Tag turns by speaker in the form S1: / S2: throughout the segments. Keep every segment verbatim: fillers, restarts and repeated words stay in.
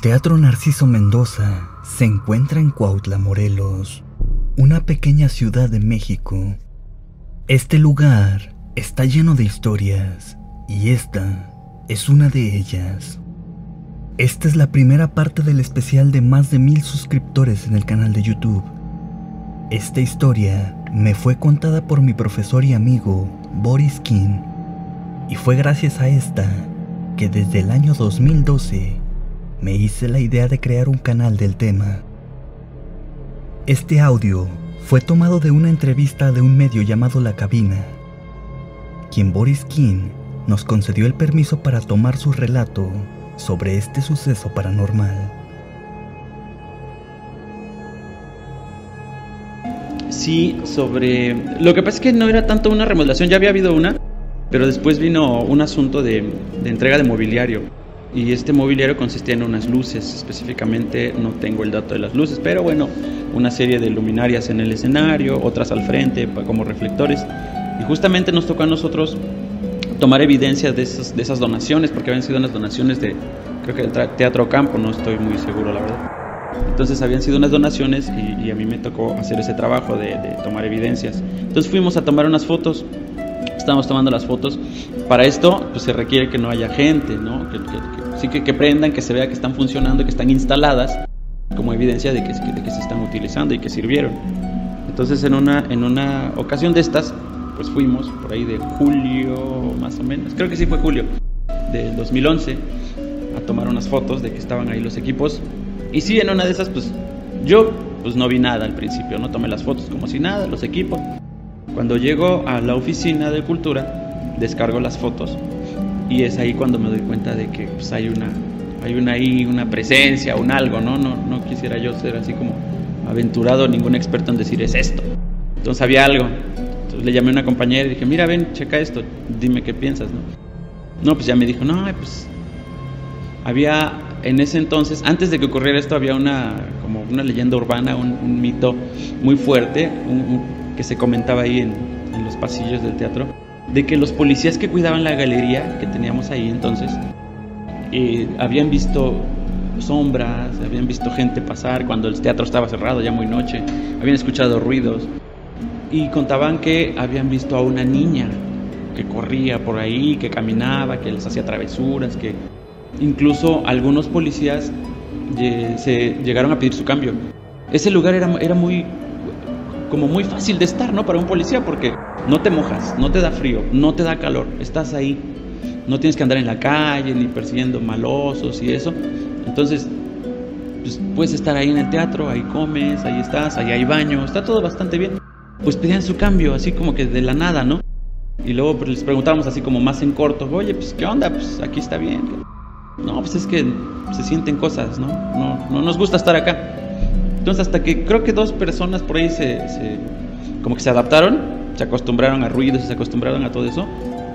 S1: Teatro Narciso Mendoza se encuentra en Cuautla, Morelos, una pequeña ciudad de México. Este lugar está lleno de historias y esta es una de ellas. Esta es la primera parte del especial de más de mil suscriptores en el canal de YouTube. Esta historia me fue contada por mi profesor y amigo Boris King, y fue gracias a esta que desde el año dos mil doce me hice la idea de crear un canal del tema. Este audio fue tomado de una entrevista de un medio llamado La Cabina, quien Boris King nos concedió el permiso para tomar su relato sobre este suceso paranormal.
S2: Sí, sobre... Lo que pasa es que no era tanto una remodelación, ya había habido una, pero después vino un asunto de, de entrega de mobiliario. Y este mobiliario consistía en unas luces, específicamente no tengo el dato de las luces, pero bueno, una serie de luminarias en el escenario, otras al frente como reflectores. Y justamente nos tocó a nosotros tomar evidencia de esas, de esas donaciones, porque habían sido unas donaciones de, creo que del Teatro Campo, no estoy muy seguro la verdad. Entonces habían sido unas donaciones y, y a mí me tocó hacer ese trabajo de, de tomar evidencias. Entonces fuimos a tomar unas fotos, estábamos tomando las fotos. Para esto pues se requiere que no haya gente, ¿no? Que, que, que, sí que, que prendan, que se vea que están funcionando, que están instaladas como evidencia de que, de que se están utilizando y que sirvieron. Entonces en una, en una ocasión de estas, pues fuimos por ahí de julio más o menos, creo que sí fue julio del dos mil once, a tomar unas fotos de que estaban ahí los equipos. Y sí, en una de esas pues yo pues no vi nada al principio, no tomé las fotos como si nada, los equipos. Cuando llego a la oficina de cultura, descargo las fotos y es ahí cuando me doy cuenta de que pues, hay una hay una ahí una presencia, un algo, ¿no? No no quisiera yo ser así como aventurado, ningún experto en decir es esto. Entonces había algo. Entonces le llamé a una compañera y dije, mira, ven, checa esto, dime qué piensas, ¿no? No, pues ya me dijo, no, pues había en ese entonces, antes de que ocurriera esto, había una como una leyenda urbana, un, un mito muy fuerte, un, un, que se comentaba ahí en, en los pasillos del teatro, de que los policías que cuidaban la galería que teníamos ahí entonces, eh, habían visto sombras, habían visto gente pasar cuando el teatro estaba cerrado, ya muy noche, habían escuchado ruidos y contaban que habían visto a una niña que corría por ahí, que caminaba, que les hacía travesuras, que incluso algunos policías eh, se llegaron a pedir su cambio. Ese lugar era, era muy como muy fácil de estar, ¿no? Para un policía, porque no te mojas, no te da frío, no te da calor, estás ahí, no tienes que andar en la calle ni persiguiendo malosos y eso. Entonces pues, puedes estar ahí en el teatro, ahí comes, ahí estás, ahí hay baño, está todo bastante bien. Pues pedían su cambio, así como que de la nada, ¿no? Y luego pues, les preguntábamos así como más en corto, oye, pues ¿qué onda? Pues aquí está bien. No, pues es que se sienten cosas, ¿no? No, no nos gusta estar acá. Entonces hasta que creo que dos personas por ahí se, se como que se adaptaron, se acostumbraron a ruidos, se acostumbraron a todo eso,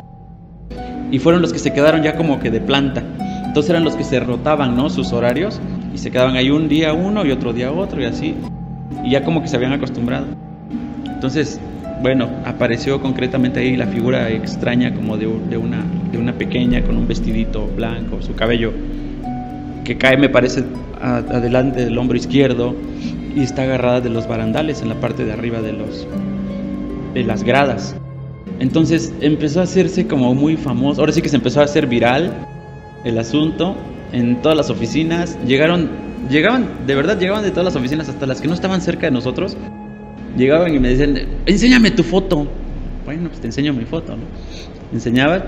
S2: y fueron los que se quedaron ya como que de planta. Entonces eran los que se rotaban, ¿no? Sus horarios, y se quedaban ahí un día uno y otro día otro y así, y ya como que se habían acostumbrado. Entonces, bueno, apareció concretamente ahí la figura extraña como de, de, una, de una pequeña con un vestidito blanco, su cabello que cae, me parece, a, adelante del hombro izquierdo, y está agarrada de los barandales en la parte de arriba de, los, de las gradas. Entonces empezó a hacerse como muy famoso, ahora sí que se empezó a hacer viral el asunto en todas las oficinas. Llegaron, llegaban, de verdad llegaban de todas las oficinas, hasta las que no estaban cerca de nosotros. Llegaban y me decían, enséñame tu foto. Bueno, pues te enseño mi foto, ¿no? Enseñaba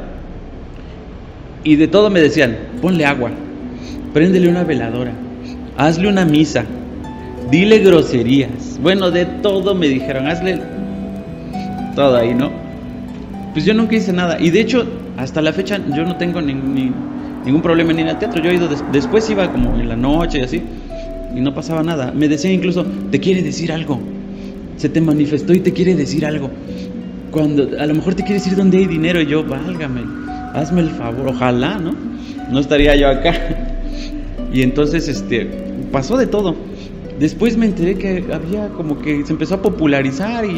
S2: y de todo me decían, ponle agua, préndele una veladora, hazle una misa, dile groserías. Bueno, de todo me dijeron, hazle todo ahí, ¿no? Pues yo nunca hice nada. Y de hecho, hasta la fecha yo no tengo ni, ni, ningún problema ni en el teatro. Yo he ido des después iba como en la noche y así, y no pasaba nada. Me decían incluso, te quiere decir algo, se te manifestó y te quiere decir algo, cuando a lo mejor te quiere decir dónde hay dinero. Y yo, válgame, hazme el favor, ojalá, ¿no? No estaría yo acá. Y entonces este pasó de todo. Después me enteré que había como que se empezó a popularizar y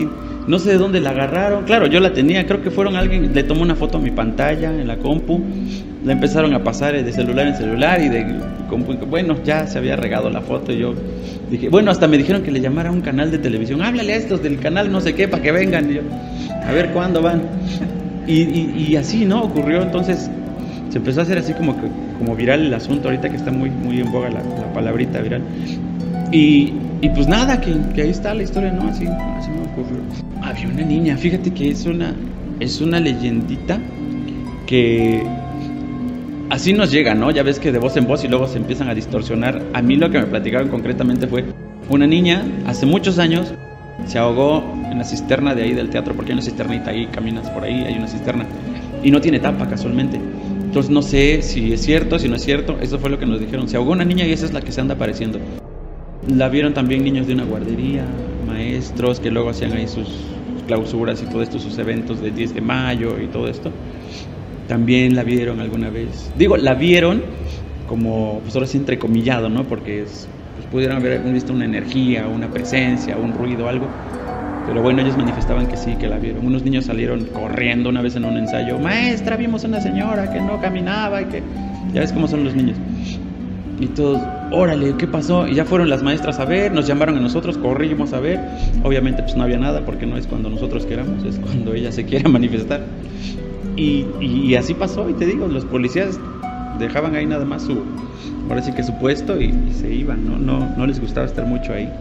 S2: no sé de dónde la agarraron. Claro, yo la tenía, creo que fueron alguien, le tomó una foto a mi pantalla en la compu, la empezaron a pasar de celular en celular y de compu. Bueno, ya se había regado la foto y yo dije, bueno, hasta me dijeron que le llamara a un canal de televisión, háblale a estos del canal no sé qué para que vengan. Y yo, a ver cuándo van. Y, y, y así, ¿no? Ocurrió, entonces se empezó a hacer así como, que, como viral el asunto, ahorita que está muy, muy en boga la, la palabrita viral. Y, y pues nada, que, que ahí está la historia, ¿no? Así, así me ocurrió. Había una niña, fíjate que es una, es una leyendita que así nos llega, ¿no? Ya ves que de voz en voz y luego se empiezan a distorsionar. A mí lo que me platicaron concretamente fue una niña, hace muchos años, se ahogó en la cisterna de ahí del teatro, porque hay una cisternita ahí, caminas por ahí, hay una cisterna, y no tiene tapa casualmente. Entonces no sé si es cierto, si no es cierto, eso fue lo que nos dijeron. Se ahogó una niña y esa es la que se anda apareciendo. La vieron también niños de una guardería, maestros que luego hacían ahí sus clausuras y todo esto, sus eventos del diez de mayo y todo esto. También la vieron alguna vez. Digo, la vieron como, pues ahora sí entrecomillado, ¿no? Porque es, pues pudieron haber visto una energía, una presencia, un ruido, algo. Pero bueno, ellos manifestaban que sí, que la vieron. Unos niños salieron corriendo una vez en un ensayo. Maestra, vimos a una señora que no caminaba y que... Ya ves cómo son los niños. Y todos, órale, ¿qué pasó? Y ya fueron las maestras a ver, nos llamaron a nosotros, corrimos a ver. Obviamente pues no había nada porque no es cuando nosotros queramos, es cuando ella se quiera manifestar. Y, y, y así pasó, y te digo, los policías dejaban ahí nada más su, ahora sí que su puesto y, y se iban, ¿no? No, no les gustaba estar mucho ahí.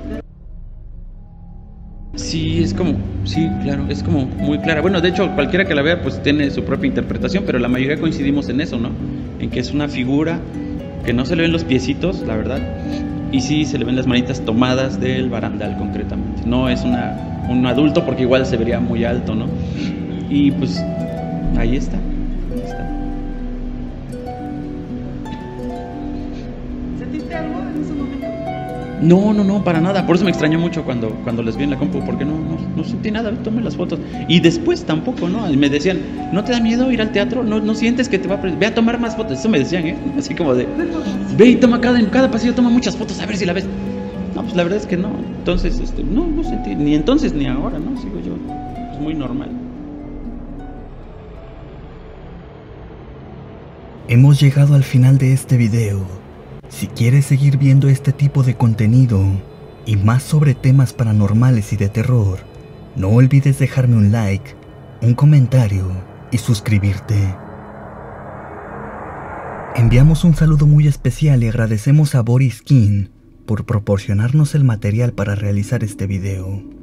S2: Sí, es como, sí, claro, es como muy clara. Bueno, de hecho, cualquiera que la vea pues tiene su propia interpretación, pero la mayoría coincidimos en eso, ¿no? En que es una figura que no se le ven los piecitos, la verdad, y sí se le ven las manitas tomadas del barandal concretamente. No es una, un adulto porque igual se vería muy alto, ¿no? Y pues ahí está, ahí está.
S3: ¿Sentiste algo en ese momento?
S2: No, no, no, para nada. Por eso me extrañó mucho cuando, cuando les vi en la compu, porque no, no, no sentí nada, tomé las fotos. Y después tampoco, ¿no? Y me decían, ¿no te da miedo ir al teatro? ¿No, no sientes que te va a... Ve a tomar más fotos. Eso me decían, ¿eh? Así como de, ve y toma cada, en cada pasillo, toma muchas fotos, a ver si la ves. No, pues la verdad es que no. Entonces, este, no, no sentí, ni entonces ni ahora, ¿no? Sigo yo, es muy normal.
S1: Hemos llegado al final de este video. Si quieres seguir viendo este tipo de contenido y más sobre temas paranormales y de terror, no olvides dejarme un like, un comentario y suscribirte. Enviamos un saludo muy especial y agradecemos a Boris King por proporcionarnos el material para realizar este video.